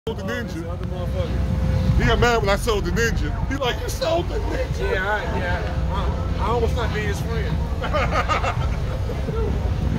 sold the Ninja. He got mad when I sold the Ninja. He like, you sold the Ninja? Yeah, I almost not being his friend.